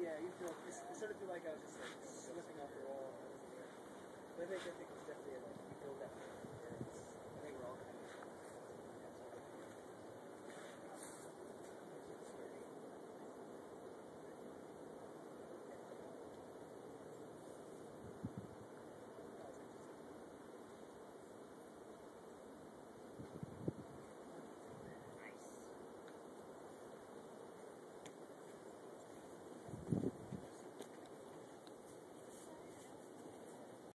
Yeah, you feel, it started to feel like I was just like slipping off the wall. But I think it was definitely